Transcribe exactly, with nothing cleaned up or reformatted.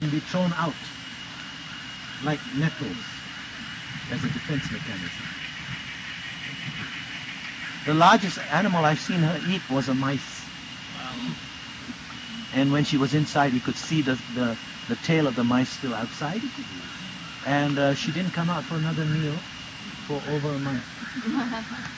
can be thrown out like nettles as a defense mechanism. The largest animal I've seen her eat was a mice. And when she was inside, we could see the, the, the tail of the mice still outside. And uh, she didn't come out for another meal for over a month.